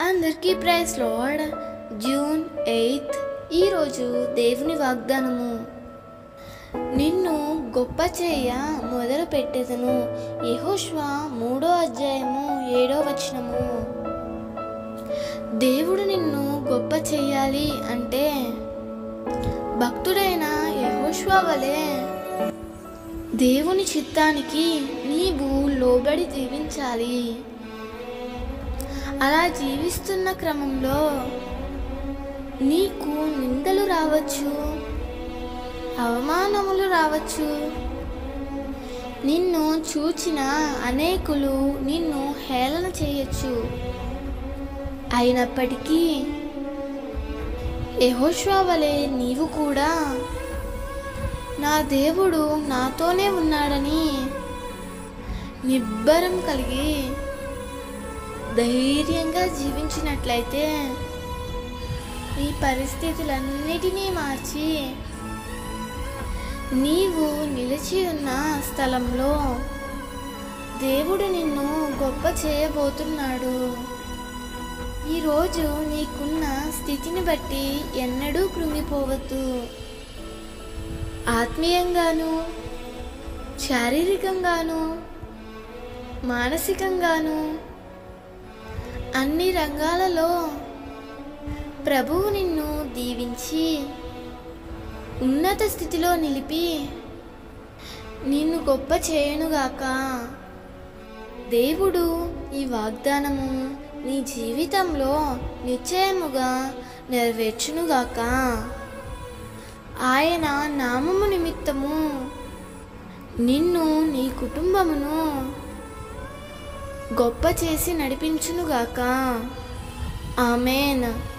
అందరికీ praise lord. June 8 ఈరోజు దేవుని వాగ్దానము. నిన్ను గొప్ప చేయ మొదలు పెట్టెదను. యెహోషువ 3:7 దేవుడు నిన్ను గొప్ప చేయాలి అంటే భక్తుడైన యెహోషువ వలె దేవుని చిత్తానికి నీవు లోబడి జీవించాలి. అలా జీవిస్తున్న క్రమంలో నీకు నిందలు రావచ్చు, అవమానములు రావచ్చు. నిన్ను చూచిన అనేకులు నిన్ను హేళన చేయొచ్చు. అయినప్పటికీ యెహోషువ వలె నీవు కూడా నా దేవుడు నాతోనే ఉన్నాడని నిబ్బరం కలిగి ధైర్యంగా జీవించినట్లయితే ఈ పరిస్థితులన్నిటినీ మార్చి నీవు నిలిచి ఉన్న స్థలంలో దేవుడు నిన్ను గొప్ప చేయబోతున్నాడు. ఈరోజు నీకున్న స్థితిని బట్టి ఎన్నడూ కృంగిపోవద్దు. ఆత్మీయంగాను, శారీరకంగాను, మానసికంగాను అన్ని రంగాలలో ప్రభువు నిన్ను దీవించి ఉన్నత స్థితిలో నిలిపి నిన్ను గొప్ప చేయనుగాక. దేవుడు ఈ వాగ్దానము నీ జీవితంలో నిశ్చయముగా నెరవేర్చునుగాక. ఆయన నామము నిమిత్తము నిన్ను, నీ కుటుంబమును గొప్ప చేసి నడిపించునుగాక. ఆమేన్.